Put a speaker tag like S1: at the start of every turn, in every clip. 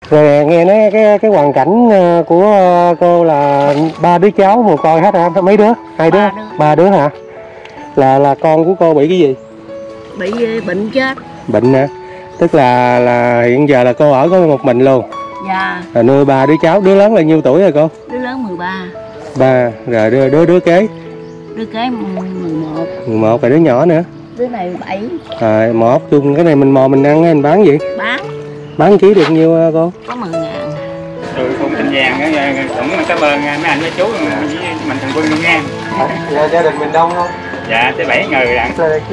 S1: Rồi nghe nói cái hoàn cảnh của cô là 3 đứa cháu mồ côi hết hả? Mấy đứa? 2 đứa? 3 đứa hả? Là con của cô bị cái gì?
S2: Bị bệnh chết.
S1: Bệnh hả? Tức là hiện giờ là cô ở có một mình luôn?
S2: Dạ.
S1: Rồi nuôi 3 đứa cháu, đứa lớn là nhiêu tuổi rồi cô?
S2: Đứa lớn 13.
S1: 3, rồi đứa kế?
S2: Đứa kế 11.
S1: 11, rồi đứa nhỏ nữa?
S2: Đứa này 7.
S1: Rồi, một chung cái này mình mò mình ăn hay mình bán gì? Bán ký được nhiêu cô?
S2: Có 10.000.
S3: Tôi không tin vàng cũng cảm ơn mấy anh mấy chú mình Thường Quân luôn nha.
S1: Dạ, gia đình mình đông không?
S3: Dạ, tới 7 người lận.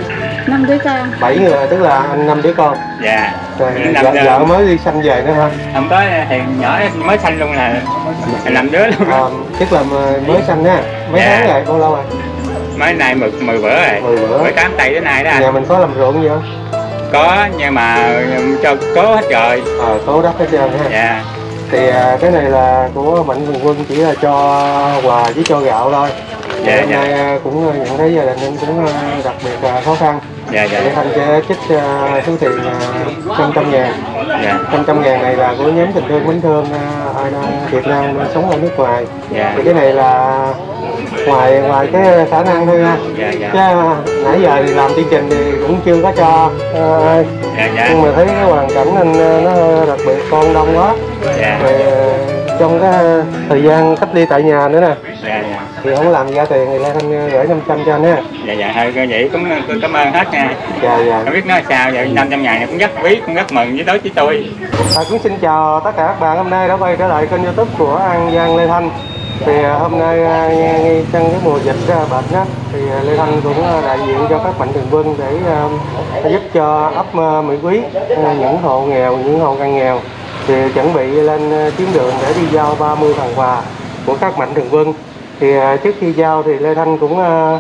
S2: 5 đứa con.
S1: 7 người, tức là anh 5 đứa con.
S3: Dạ.
S1: Rồi vợ mới đi sanh về nữa hả?
S3: Không có thì nhỏ mới sanh luôn là 5 đứa luôn.
S1: Tức là mới sanh á, mấy tháng rồi, bao lâu rồi?
S3: Mới nay 10 bữa rồi.
S1: 10 bữa.
S3: 18 tây đến nay đó.
S1: Nhà mình có làm ruộng gì không?
S3: Có, nhưng mà cho cố hết rồi.
S1: Cố đất hết trơn ha.
S3: Dạ.
S1: Thì cái này là của Mạnh Thường Quân, chỉ là cho quà với cho gạo thôi.
S3: Dạ,
S1: hôm nay cũng nhận thấy gia đình em cũng đặc biệt khó khăn.
S3: Dạ, dạ.
S1: Để Thanh sẽ trích số tiền 500.000.
S3: Dạ.
S1: 500.000 này là của nhóm tình thương Mến Thương ở Việt Nam sống ở nước ngoài.
S3: Dạ.
S1: Thì cái này là ngoài cái khả năng thôi nha.
S3: Dạ, dạ.
S1: Chứ nãy giờ thì làm chương trình thì cũng chưa có cho ai.
S3: Dạ, dạ.
S1: Nhưng mà thấy cái hoàn cảnh anh nó đặc biệt, con đông quá.
S3: Dạ.
S1: Rồi trong cái thời gian cách ly tại nhà nữa nè.
S3: Dạ, dạ.
S1: Thì không làm ra tiền thì Lê Thanh gửi 500 cho anh ha.
S3: Dạ, dạ, thôi vậy cũng cảm ơn hết nha.
S1: Dạ, dạ.
S3: Không biết nói sao, vậy 500.000 này cũng rất quý, cũng rất mừng với đối với tôi.
S1: Cũng xin chào tất cả các bạn hôm nay đã quay trở lại kênh YouTube của An Giang Lê Thanh. Thì hôm nay ngay trong cái mùa dịch bệnh đó, thì Lê Thanh cũng đại diện cho các Mạnh Thường Quân để giúp cho ấp Mỹ Quý, những hộ nghèo, những hộ cận nghèo thì chuẩn bị lên chuyến đường để đi giao 30 phần quà của các Mạnh Thường Quân. Thì trước khi giao thì Lê Thanh cũng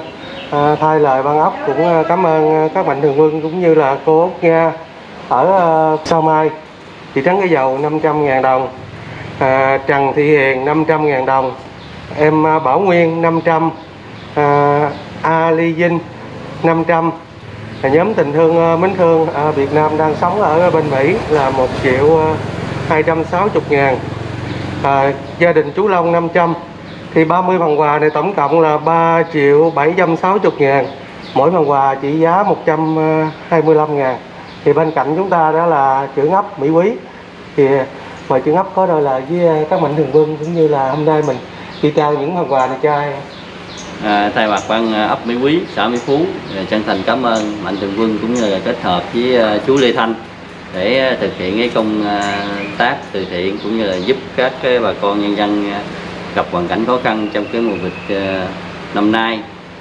S1: thay lời ban ấp cũng cảm ơn các Mạnh Thường Quân cũng như là cô Út Nga ở Sao Mai, thị trấn Cái Dầu 500.000 đồng, Trần Thị Hiền 500.000 đồng, em Bảo Nguyên 500, A Ly Vinh 500. Nhóm tình thương Mến Thương Việt Nam đang sống ở bên Mỹ là 1.260.000. Gia đình chú Long 500. Thì 30 phần quà này tổng cộng là 3.760.000. Mỗi phần quà trị giá 125.000. Thì bên cạnh chúng ta đó là trưởng ấp Mỹ Quý. Thì mời trưởng ấp có đôi lời với các Mạnh Thường Quân cũng như là hôm nay mình đi trao những phần quà này cho ai?
S4: Thay mặt ban ấp Mỹ Quý, xã Mỹ Phú chân thành cảm ơn Mạnh Thường Quân cũng như là kết hợp với chú Lê Thanh để thực hiện cái công tác từ thiện cũng như là giúp các cái bà con nhân dân gặp hoàn cảnh khó khăn trong cái mùa dịch năm nay.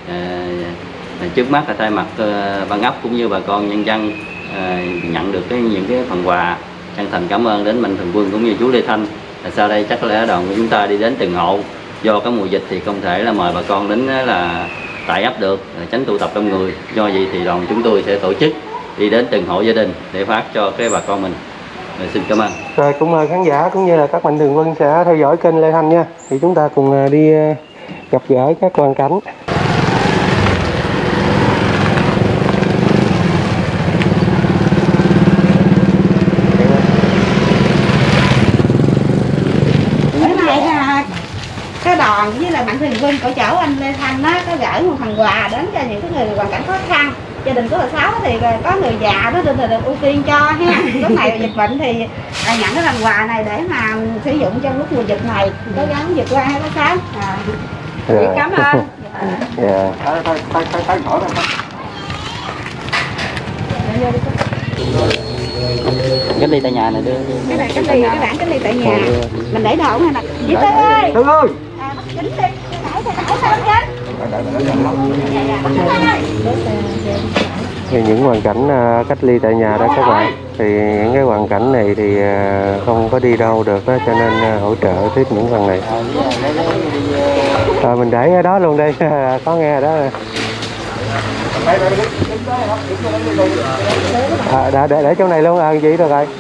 S4: Trước mắt là thay mặt ban ấp cũng như bà con nhân dân nhận được những cái phần quà, chân thành cảm ơn đến Mạnh Thường Quân cũng như chú Lê Thanh. Sau đây chắc là đoàn của chúng ta đi đến từng hộ. Do cái mùa dịch thì không thể là mời bà con đến là tại ấp được, tránh tụ tập đông người. Do vậy thì đoàn chúng tôi sẽ tổ chức đi đến từng hộ gia đình để phát cho cái bà con mình. Xin cảm ơn.
S1: Rồi cũng mời khán giả cũng như là các Mạnh Thường Quân sẽ theo dõi kênh Lê Thanh nha. Thì chúng ta cùng đi gặp gỡ các hoàn cảnh.
S5: Cái đoàn với lại Mạnh Thường Quân của chỗ anh Lê Thanh á, có gửi một phần quà đến cho những cái người hoàn cảnh khó khăn. Gia đình của bà Sáu thì có người già đó nên là được ưu tiên cho ha. Lúc này dịch bệnh thì nhận cái phần quà này để mà sử dụng trong lúc mùa dịch này, cố gắng vượt qua ha bác Sáu. Cảm ơn.
S4: Cách ly tại nhà này đưa.
S5: Cái này cách ly, cái bản cách ly tại nhà. Mình để đồ hay nè. Chị Tư ơi.
S1: Tư ơi.
S5: Bắt kính đi. Đẩy sao kính.
S1: Thì những hoàn cảnh cách ly tại nhà đó các bạn, thì những cái hoàn cảnh này thì không có đi đâu được đó, cho nên hỗ trợ tiếp những phần này. Mình để ở đó luôn đi, có nghe đó. Để chỗ này luôn vậy được rồi.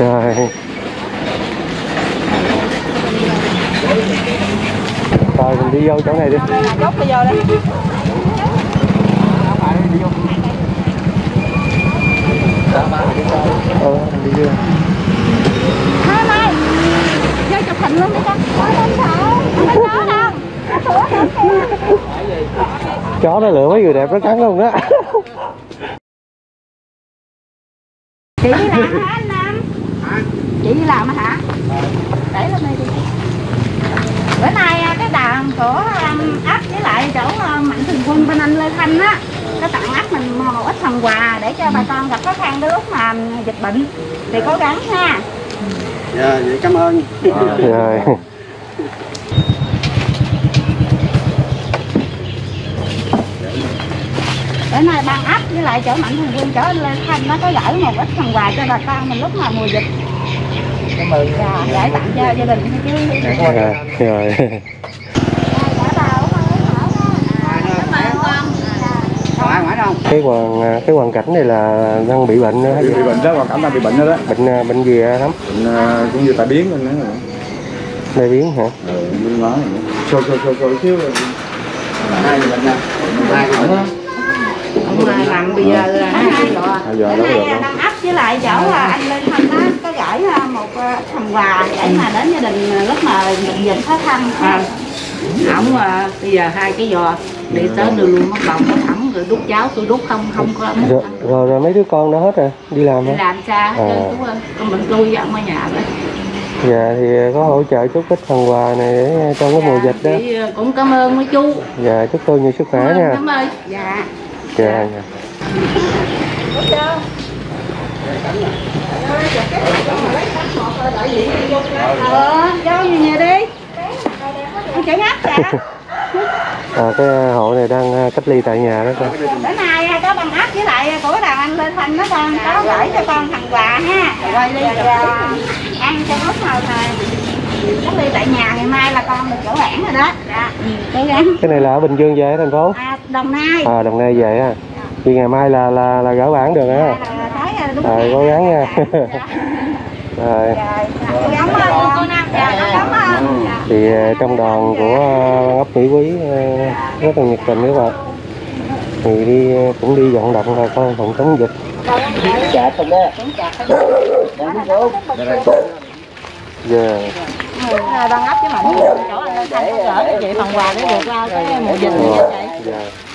S1: Rồi. Rồi mình đi vô chỗ này đi.
S5: Chốt đi vô đây.
S1: Mình đi vô.
S5: Hai mai. Vô chụp hình luôn đi con. Không sợ. Không có
S1: Chó nó lựa mấy người đẹp nó cắn luôn đó.
S5: Chị đi làm hả anh Nam? Chị đi làm hả? Để lên đây đi. Bữa nay cái đàn của ấp với lại chỗ Mạnh Thường Quân bên anh Lê Thanh á, có tặng ấp mình một ít phần quà để cho bà con gặp khó khăn lúc mà dịch bệnh thì cố gắng ha.
S6: Dạ, vậy cảm ơn.
S1: Rồi.
S5: Bữa nay ban ấp với lại chỗ Mạnh Thường Quân chỗ anh Lê Thanh nó có gửi một ít phần quà cho bà con mình lúc mà mùa dịch.
S6: Cảm ơn.
S5: Dạ, gửi tặng cho gia đình chứ.
S1: Rồi. Cái hoàn cảnh này là đang bị bệnh hay
S6: Bị bệnh đó, hoàn cảnh đang bị bệnh đó đó.
S1: Bệnh gì lắm?
S6: Bệnh cũng như tai biến lên đó.
S1: Tai biến hả?
S6: Muốn nói. Sôi xíu. Hai người bệnh nha. Hai người bệnh.
S2: Ông làm bây giờ là 2 giờ.
S5: Bữa nay đang ấp với lại chỗ anh Lê Thanh đó có gửi một phần quà để mà đến gia đình lúc mà bệnh dịch khó khăn.
S2: Ổng bây giờ 2 cái giò đi tới đưa luôn bắt đầu có thẩm rồi đút cháo tôi đút không có
S1: rồi mấy đứa con đó hết rồi đi làm
S2: đi
S1: hả?
S2: làm xa chứ chú ơi, con mình tôi với ông ở nhà vậy.
S1: Dạ thì có hỗ trợ chút ít phần quà này để trong cái mùa dịch đó.
S2: Chị cũng cảm ơn mấy chú.
S1: Dạ chúc tôi nhiều sức khỏe nha.
S2: Cảm ơn.
S5: Dạ.
S1: Dạ.
S5: Vô nhiều đi. Con chạy ngáp kìa.
S1: Cái hộ này đang cách ly tại nhà đó con.
S5: Bữa nay có bằng áp với lại của đàn anh Lê Thanh đó con có gửi cho con phần quà ha. Rồi đi ăn cho lúc nào cách ly tại nhà, ngày mai là con được chỗ bản rồi đó. Dạ. Cố gắng.
S1: Cái này là ở Bình Dương về ở thành phố?
S5: Đồng Nai.
S1: Đồng Nai về á. Vì ngày mai là gỡ bản được á. Rồi cố gắng nha. Rồi. Thì trong đoàn của ấp Mỹ Quý rất là nhiệt tình các bạn. Thì cũng đi vận động bà con phòng chống dịch.
S6: Dạ không đó.
S1: Dạ.
S5: Đang ấp với Mạnh chỗ anh Lê Thanh có gửi cho chị phần quà để vượt qua cái mùa dịch này nha chị.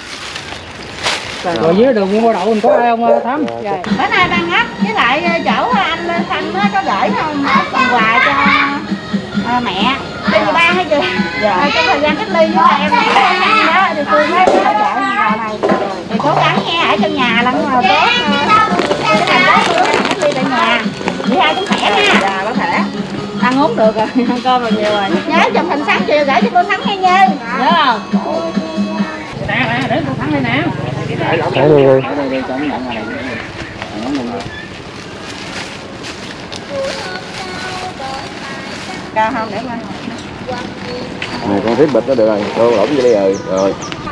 S3: Rồi dưới đường Nguyễn Bao Đậu mình có ai không Thắm?
S5: Bữa nay ban ấp với lại chỗ anh Lê Thanh nó có gửi không phần quà cho mẹ tại vì ba hay chị trong thời gian cách ly với lại em đó thì tôi mới hỗ trợ quà này thì cố gắng nghe ở trong nhà là tốt cái thành phố cách ly tại nhà đi ai cũng khỏe nha. Dạ có thể ăn uống được rồi ăn cơm rồi nhiều rồi nhớ chụp hình sáng chiều gửi cho cô Thắng nghe nha nhớ không
S3: Nè để cô Thắng đây nè.
S1: Đấy luôn.
S5: cao không để coi
S6: Này con tiếp bịch nó được rồi, cô lỏng vô đây rồi. Rồi.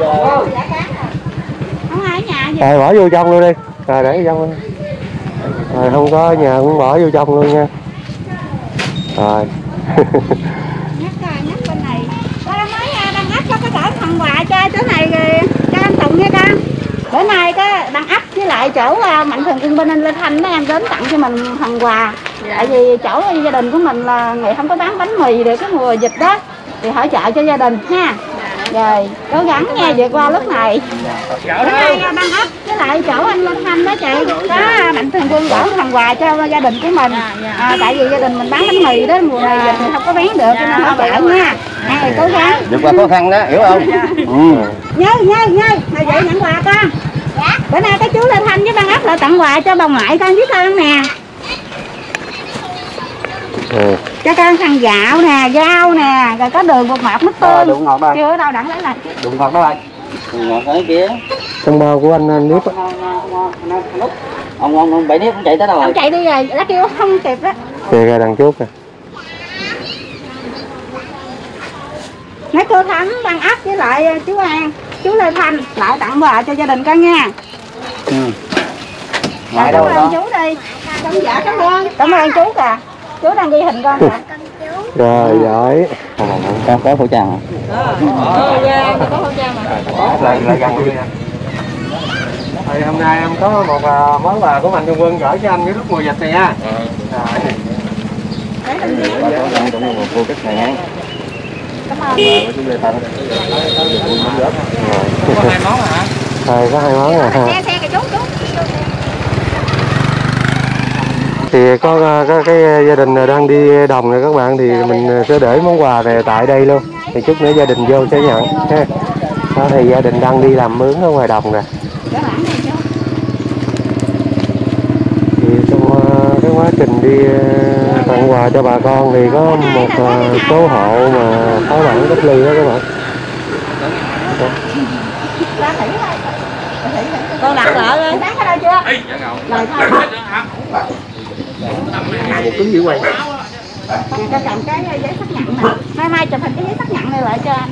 S5: không ai ở nhà gì
S1: Rồi bỏ vô trong luôn đi. Rồi để vô trong luôn. Rồi không có nhà cũng bỏ vô trong luôn nha. Rồi.
S5: nhắc bên này ba mới đang ấp có gửi phần quà cho chỗ này rồi cho anh Tùng nha con. Bữa nay có đang ấp với lại chỗ Mạnh Thường Quân bên anh Lê Thanh đó em đến tặng cho mình phần quà. Tại vì chỗ gia đình của mình là ngày không có bán bánh mì để cái mùa dịch đó thì hỗ trợ cho gia đình ha. Rồi cố gắng nha vượt qua lúc này. Bữa nay đang ấp với lại chỗ anh Lê Thanh đó chị có Mạnh Thường Quân gửi phần quà cho gia đình của mình. Tại vì gia đình mình bán bánh mì đó mùa này dịch thì không có bán được cho nên hỗ trợ nha. Hai cố gắng
S6: Vượt qua khó khăn đó, hiểu không?
S5: nhớ hồi vậy nhận quà con. Bữa nay cái chú Lê Thanh với ban ấp lại tặng quà cho bà ngoại con với con nè. Cho con thằng gạo nè, rau nè, rồi có đường bột ngọt, mít tương.
S6: Đường ngọt đây.
S5: Chưa ở đâu đặng lấy lại.
S6: Đường ngọt đó đây. Đường ngọt ở kia.
S1: Trong bao của anh Nếp á.
S6: Ông bảy Nếp cũng chạy tới đâu rồi?
S5: Ông chạy đi rồi, đã kêu không kịp đó.
S1: Kìa ra đằng trước kìa.
S5: Mấy cô Thắm, ban ấp với lại chú An, chú Lê Thanh lại tặng quà cho gia đình con nha. Cảm ơn chú đi. Cảm ơn chú kìa. Chú đang ghi hình con kìa.
S1: Rồi giỏi.
S4: Có khẩu trang hả?
S5: Có khẩu trang mà.
S1: Lại gần đi. Thì hôm nay em có một món quà của Mạnh Thường Quân gửi cho anh cái lúc mùa dịch này nha. Rồi.
S6: Cô cách này
S5: Cảm ơn.
S3: Có 2 món hả?
S1: Rồi có 2 món rồi ha.
S5: Xe kìa chú.
S1: Thì có cái gia đình đang đi đồng này các bạn, thì mình sẽ để món quà này tại đây luôn. Thì chút nữa gia đình vô sẽ nhận ha. Đó thì gia đình đang đi làm mướn ở ngoài đồng nè. Thì trong cái quá trình đi tặng quà cho bà con thì có một số hộ mà có bản cách ly đó các bạn.
S5: Con đặt lợ đi. Bán cái đâu chưa? Rồi thôi.
S6: một cứng dữ quay.
S5: Cho cầm cái giấy xác nhận này. Mai chụp hình cái giấy xác nhận này lại cho anh.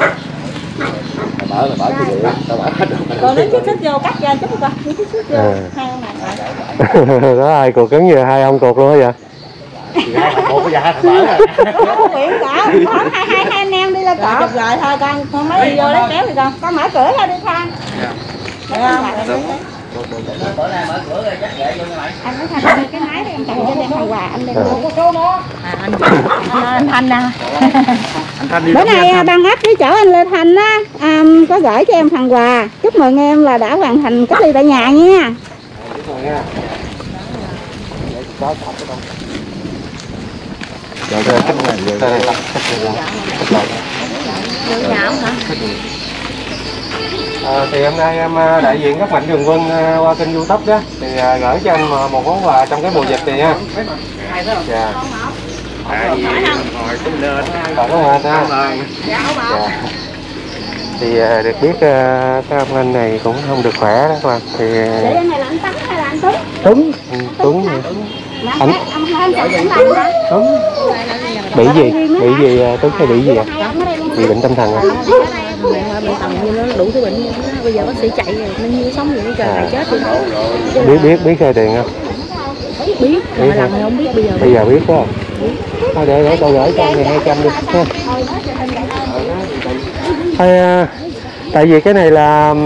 S6: Bảo cái gì tao bảo hết rồi.
S5: Còn đến chút vô cắt ra chút coi. Chút vô. Hai ông này.
S1: Đó ai cuộc cứng giờ 2 ông cuộc luôn á vậy?
S6: Một cái dạ thằng bảo rồi.
S5: Nguyễn cả. Không hai anh em đi lên cọ. Chụp rồi thôi con mới đi vô lấy kéo thì con mở cửa ra đi Phan. Được không? Anh nói Thanh cái máy đi em tặng cho đem hàng quà anh đem anh Thanh nè. Bữa nay ban ấp với chỗ anh Lê Thanh á có gửi cho em phần quà, chúc mừng em là đã hoàn thành cách ly tại nhà nha.
S1: Thì hôm nay em đại diện các Mạnh Thường Quân qua kênh YouTube đó thì gửi cho anh một món quà trong cái mùa dịch này nha. Dạ. Còn có mệt ha. Dạ. Thì được biết các ông anh này cũng không được khỏe đó các bạn. Thì
S5: Vậy này là anh Tấn hay là anh Tuấn?
S1: Tuấn. Tuấn. Anh Tuấn. Bị gì? Bị gì Tuấn hay bị gì ạ? Bị bệnh tâm thần à?
S2: Bệnh tầm như nó đủ thứ bệnh, bây giờ bác sĩ chạy rồi nó như sống vậy, trời này chết rồi.
S1: Biết khai tiền không?
S2: Biết mà làm thì không biết bây giờ.
S1: Bây giờ biết không? Thôi để tôi gửi cho này 200 đi ha. Thôi, tại vì cái này là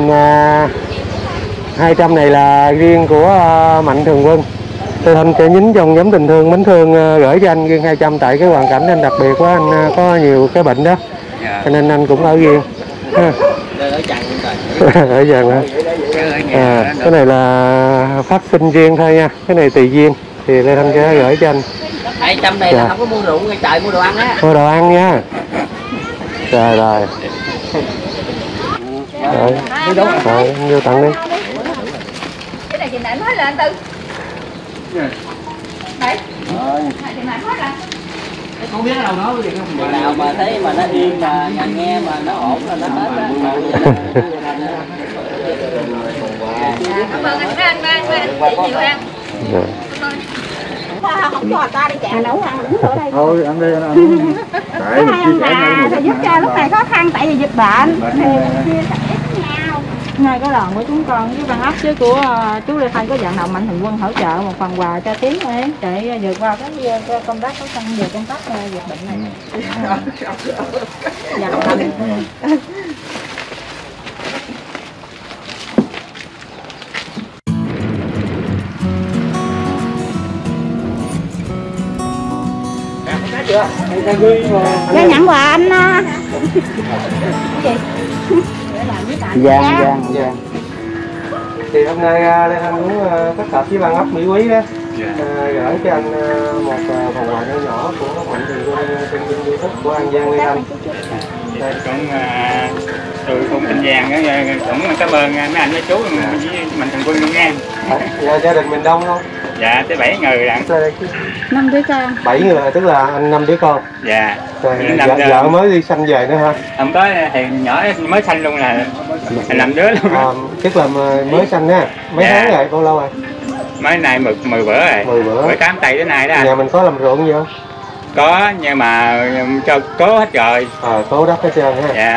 S1: 200 này là riêng của Mạnh Thường Quân. Tôi Thanh sẽ nhính trong nhóm tình thương Bánh Thương gửi cho anh riêng 200 tại cái hoàn cảnh anh đặc biệt quá, anh có nhiều cái bệnh đó. Cho nên anh cũng ở riêng. Ở dàn hả? Cái này là phát sinh riêng thôi nha, cái này tùy duyên thì Lê Thanh sẽ gửi cho anh.
S2: 200 này là không có mua rượu ngay trời, mua đồ ăn á.
S1: Mua đồ ăn nha. Rồi rồi. Rồi, vô tặng đi.
S5: Cái này chị nãy nói là anh Tư. Đấy. Chị nãy nói là
S3: Không biết đâu nói gì không.
S2: Nào mà thấy mà nó yên mà nghe mà nó ổn là nó hết á.
S5: cảm ơn anh chị nhiều ăn. Không cho người ta đi chợ nấu ăn đứng ở đây.
S6: Thôi ăn đi anh.
S5: Cái hai ông bà thì giúp cho lúc này khó khăn tại vì dịch bệnh thì chia sẻ với nhau. Ngay cái đoàn của chúng con với ban ấp chứ của chú Lê Thanh có vận động Mạnh Thường Quân hỗ trợ một phần quà cho Tiến để vượt qua cái công tác khó khăn về công tác dịch bệnh này. Dạ nhận quà anh
S6: Giang.
S1: Thì hôm nay Lê Thanh cũng kết hợp với ban ấp Mỹ Quý đó gửi cho anh một phần quà nhỏ của các Mạnh Thường Quân trên kênh YouTube của An Giang Lê Thanh.
S3: Tôi cũng An Giang cũng cảm ơn mấy anh mấy chú với Mạnh Thường Quân luôn nha.
S1: Dạ, gia đình mình đông không?
S3: Dạ tới 7 người lận.
S5: 5 đứa con.
S1: 7 người tức là anh 5 đứa con.
S3: Dạ.
S1: Vợ mới đi sanh về nữa ha.
S3: Không có thì nhỏ mới sanh luôn là 5 đứa luôn.
S1: Tức là mới sanh á. Mấy tháng rồi, bao lâu rồi?
S3: Mới này 10 bữa rồi.
S1: 10 bữa.
S3: 18 tây tới nay đó.
S1: Nhà mình có làm ruộng gì không?
S3: Có nhưng mà cho cố hết rồi.
S1: Cố đất hết trơn ha.
S3: Dạ.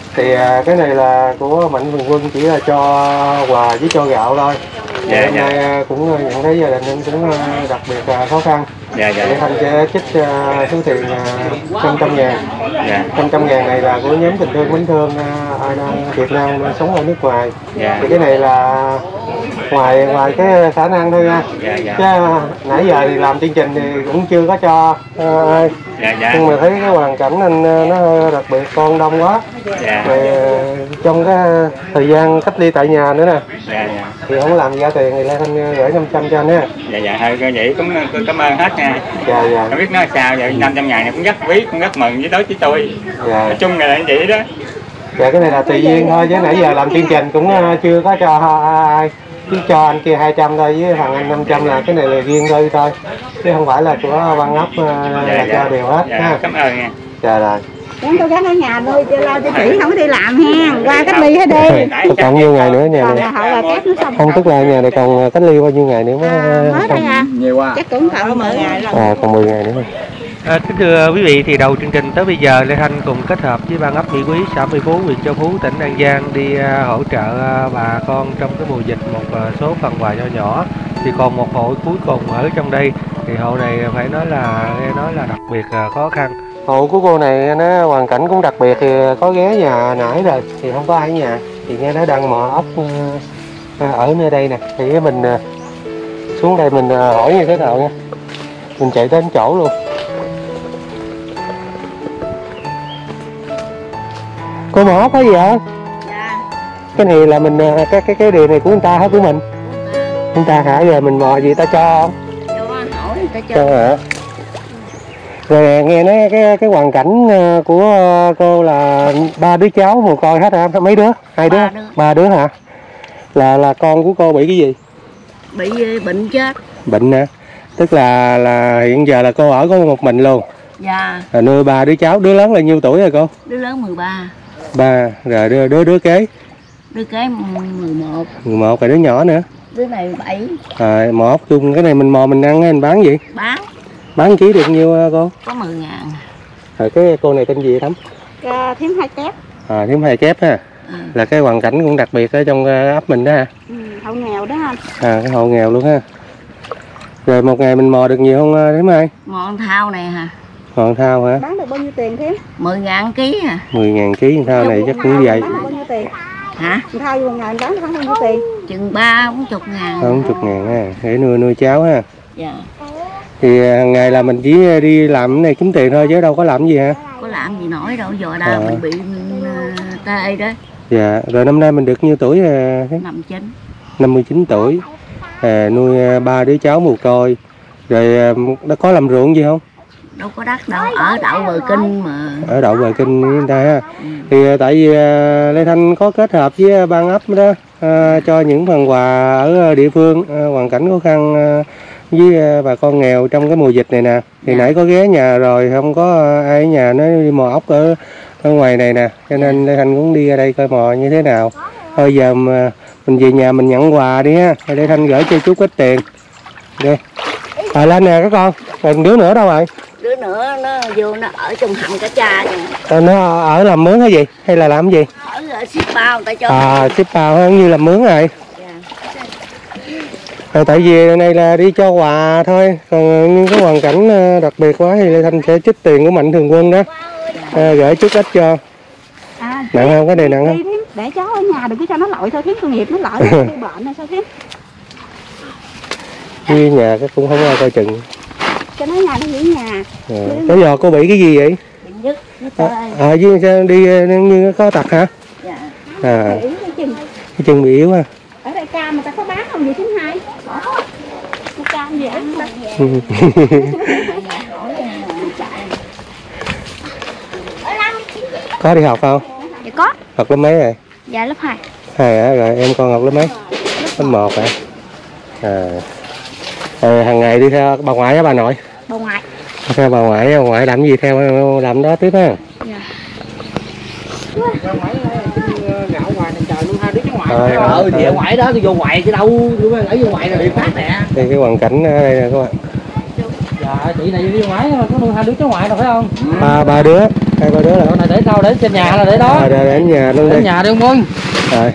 S1: Thì cái này là của Mạnh Thường Quân, chỉ là cho quà với cho gạo thôi.
S3: Dạ,
S1: Hôm nay cũng nhận thấy gia đình anh cũng đặc biệt khó khăn.
S3: Dạ, dạ.
S1: Để Thanh sẽ trích số tiền 500.000.
S3: Dạ.
S1: 500.000 này là của nhóm tình thương Mến Thương ở Việt Nam sống ở nước ngoài.
S3: Dạ.
S1: Thì cái này là ngoài cái khả năng thôi nha.
S3: Dạ, dạ.
S1: Chứ nãy giờ thì làm chương trình thì cũng chưa có cho ai.
S3: Dạ, dạ.
S1: Nhưng mà thấy cái hoàn cảnh anh nó đặc biệt, con đông quá.
S3: Dạ.
S1: Rồi trong cái thời gian cách ly tại nhà nữa nè.
S3: Dạ, dạ.
S1: Thì không làm ra tiền thì Lê Thanh gửi 500 cho anh nha.
S3: Dạ, dạ, thôi vậy cũng cảm ơn hết nha.
S1: Dạ, dạ.
S3: Không biết nói sao, vậy 500.000 này cũng rất quý, cũng rất mừng với đối với tôi.
S1: Dạ.
S3: Nói chung là vậy đó.
S1: Dạ, cái này là tùy duyên thôi, chứ nãy giờ làm chương trình cũng chưa có cho ai. Chứ cho anh kia 200 thôi, với thằng anh 500 là cái này là riêng thôi. Chứ không phải là của ban ấp là cho đều hết.
S3: Dạ,
S1: Ha.
S3: cảm ơn nha.
S1: Dạ rồi.
S5: Gắn tôi gắn ở nhà nuôi cho lo cho chị, không có đi làm ha, qua cách ly hết đi.
S1: Còn nhiêu ngày nữa nhà
S5: Còn
S1: này?
S5: hậu là test nó xong.
S1: Không, tức là nhà này còn cách ly bao nhiêu ngày nữa mới
S5: Mới đây à,
S6: Nhiều quá.
S5: chắc cũng còn 10 ngày rồi.
S1: còn 10 ngày nữa.
S7: Kính thưa quý vị, thì đầu chương trình tới bây giờ Lê Thanh cùng kết hợp với ban ấp Mỹ Quý, xã Mỹ Phú, huyện Châu Phú, tỉnh An Giang đi hỗ trợ bà con trong cái mùa dịch một số phần quà nho nhỏ. Thì còn một hộ cuối cùng ở trong đây, thì hộ này phải nói là đặc biệt khó khăn.
S1: Hộ của cô này nó hoàn cảnh cũng đặc biệt, thì có ghé nhà nãy rồi thì không có ai ở nhà, thì nghe nó đang mò ốc ở nơi đây nè. Thì mình xuống đây mình hỏi như thế nào nha, mình chạy đến chỗ luôn. Cô mò ốc có gì hả?
S5: Dạ.
S1: Cái này là mình cái điều này của người ta hả, của mình? Người ta hả? Giờ mình mò gì ta cho không?
S5: Cho hỏi người ta
S1: Cho
S5: cho.
S1: hả? Rồi nghe nói cái hoàn cảnh của cô là 3 đứa cháu mồ côi hết hả? Mấy đứa? 2 đứa? 3 đứa hả? Là con của cô bị cái gì?
S5: Bị bệnh chết.
S1: Bệnh hả? Tức là hiện giờ là cô ở có một mình luôn.
S5: Dạ.
S1: Rồi nuôi 3 đứa cháu, đứa lớn là nhiêu tuổi rồi cô?
S5: Đứa lớn 13.
S1: 3, rồi đứa kế?
S5: Đứa cái 11.
S1: 11, rồi đứa nhỏ nữa?
S5: Đứa này 7.
S1: Rồi mò ốc chung, cái này mình mò mình ăn hay mình bán gì?
S5: Bán.
S1: Bán ký được nhiêu cô?
S5: Có 10.000.
S1: Rồi cái cô này tên gì Thắm?
S5: Thím 2 kép.
S1: Thím 2 kép ha. Là cái hoàn cảnh cũng đặc biệt ở trong ấp mình đó ha.
S5: Hộ nghèo đó anh.
S1: Cái hộ nghèo luôn ha. Rồi một ngày mình mò được nhiều không Thím ơi?
S5: Mò thao này hả?
S1: Mò thao hả?
S5: Bán được bao nhiêu tiền Thím? 10.000 ký hả?
S1: 10.000 ký thao này chắc cũng vậy.
S5: Bán được bao nhiêu tiền? Hả? Thao vô ngày bán được bao nhiêu tiền? Chừng 30.000.
S1: 40.000 ha, để nuôi cháu ha.
S5: Dạ.
S1: Thì hàng ngày là mình chỉ đi làm cái này kiếm tiền thôi chứ đâu có làm gì hả?
S5: Có làm gì nổi đâu, giờ đau mình bị tê đó.
S1: Dạ, rồi năm nay mình được nhiêu tuổi?
S5: 59.
S1: 59 tuổi. Nuôi 3 đứa cháu mồ côi. Rồi đã có làm ruộng gì không?
S5: Đâu có đất đâu, ở đậu bờ kinh mà.
S1: Ở đậu bờ kinh với người ta ha. Thì tại vì Lê Thanh có kết hợp với ban ấp đó cho những phần quà ở địa phương hoàn cảnh khó khăn với bà con nghèo trong cái mùa dịch này nè. Thì nãy có ghé nhà rồi không có ai ở nhà, nó đi mò ốc ở ngoài này nè, cho nên Lê Thanh cũng đi ra đây coi mò như thế nào. Thôi giờ mình về nhà mình nhận quà đi ha. Lê Thanh gửi cho chú ít tiền. Đi. Lên nè các con. Rồi đứa nữa đâu rồi?
S5: Đứa nữa nó vô nó ở trong hầm cá cha vậy.
S1: Nó ở làm mướn hay gì? Hay là làm gì?
S5: Ở ship bao người ta cho.
S1: Ship bao giống như làm mướn rồi. Rồi tại vì này là đi cho quà thôi, còn cái hoàn cảnh đặc biệt quá thì Lê Thanh sẽ trích tiền của Mạnh Thường Quân đó, gửi chút ít cho. Nặng không? Cái này nặng không?
S5: Để cháu ở nhà đừng cứ cho nó lội thôi, Thiếm tội nghiệp nó lội nó bị bệnh này sao Thiếm?
S1: Như nhà cái cũng không ai coi chừng.
S5: Cho nó nhà nó giữ nhà.
S1: Bây giờ cô bị cái gì vậy?
S5: Bị nhức, nó
S1: với đi như có tật hả?
S5: Dạ.
S1: Cái chân bị yếu ha.
S5: Ở đây cam mà ta có bán không vậy Thiếm hai? Có cam gì ăn không?
S1: Có đi học không?
S5: Dạ có.
S1: Học lớp mấy rồi?
S5: Dạ lớp 2.
S1: 2 hả? Rồi em con học lớp mấy? Lớp 1 hả? Hàng ngày đi theo bà ngoại với bà nội?
S5: Bà ngoại.
S1: Theo bà ngoại làm gì theo làm đó tiếp ha?
S5: Dạ.
S6: Bà ngoại ngạo ngoài thằng trời luôn, 2 đứa cháu ngoại.
S8: Thì ở ngoại đó tôi vô ngoại chứ đâu, tôi ở vô ngoại là bị phát nè.
S1: Thì cái hoàn cảnh ở đây nè các bạn.
S8: Dạ chị này đi ngoại có nuôi 2 đứa cháu ngoại rồi phải không?
S1: 3 đứa. hai ba đứa là
S8: Con này để đâu, để trên nhà hay là để đó?
S1: để đến nhà luôn đi.
S8: Đến nhà đi ông Quân.
S1: Rồi.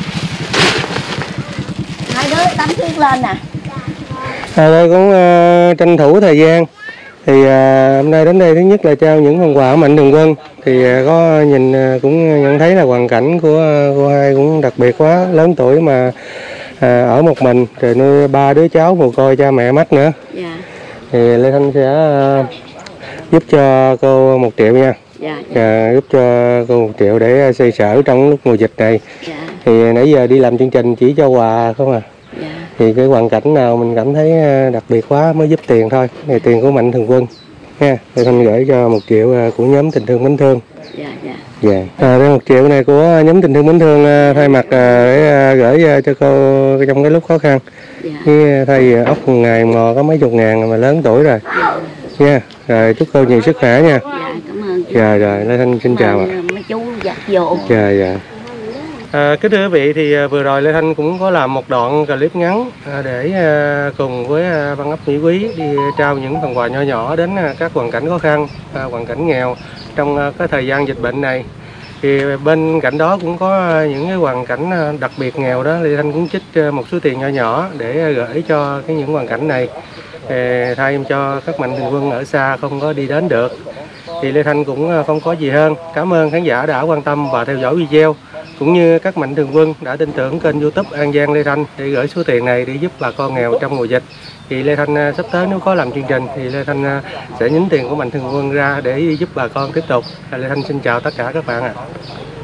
S5: Hai đứa tắm thiết lên nè.
S1: Tôi cũng tranh thủ thời gian thì hôm nay đến đây thứ nhất là trao những phần quà Mạnh Thường Quân, thì có nhìn cũng nhận thấy là hoàn cảnh của cô hai cũng đặc biệt quá, lớn tuổi mà ở một mình rồi nuôi 3 đứa cháu mồ côi cha mẹ mất nữa.
S2: Dạ.
S1: Thì Lê Thanh sẽ giúp cho cô 1 triệu nha.
S2: Dạ.
S1: Giúp cho cô 1 triệu để xoay sở trong lúc mùa dịch này.
S2: Dạ.
S1: Thì nãy giờ đi làm chương trình chỉ cho quà không à.
S2: Dạ.
S1: Thì cái hoàn cảnh nào mình cảm thấy đặc biệt quá mới giúp tiền thôi. Này tiền của Mạnh Thường Quân nha. Lê Thanh gửi cho 1 triệu của nhóm Tình Thương Mến Thương.
S2: Dạ. Dạ.
S1: Dạ. Đây 1 triệu này của nhóm Tình Thương Mến Thương thay mặt để gửi cho cô trong cái lúc khó khăn.
S2: Dạ.
S1: Cái thay ốc một ngày mò có mấy chục ngàn mà lớn tuổi rồi. Nha. Rồi chúc cô nhiều sức khỏe nha.
S2: Dạ, cảm ơn.
S1: Dạ rồi, Lê Thanh xin chào ạ.
S2: Mấy chú dắt vô.
S1: Dạ dạ. Kính thưa quý vị, thì vừa rồi Lê Thanh cũng có làm một đoạn clip ngắn để cùng với ban ấp Mỹ Quý đi trao những phần quà nhỏ nhỏ đến các hoàn cảnh khó khăn, hoàn cảnh nghèo trong cái thời gian dịch bệnh này. Thì bên cạnh đó cũng có những cái hoàn cảnh đặc biệt nghèo đó, Lê Thanh cũng trích một số tiền nhỏ nhỏ để gửi cho những hoàn cảnh này, thay cho các Mạnh Thường Quân ở xa không có đi đến được. Thì Lê Thanh cũng không có gì hơn cảm ơn khán giả đã quan tâm và theo dõi video, cũng như các Mạnh Thường Quân đã tin tưởng kênh YouTube An Giang Lê Thanh để gửi số tiền này để giúp bà con nghèo trong mùa dịch. Thì Lê Thanh sắp tới nếu có làm chương trình thì Lê Thanh sẽ nhín tiền của Mạnh Thường Quân ra để giúp bà con tiếp tục. Lê Thanh xin chào tất cả các bạn ạ.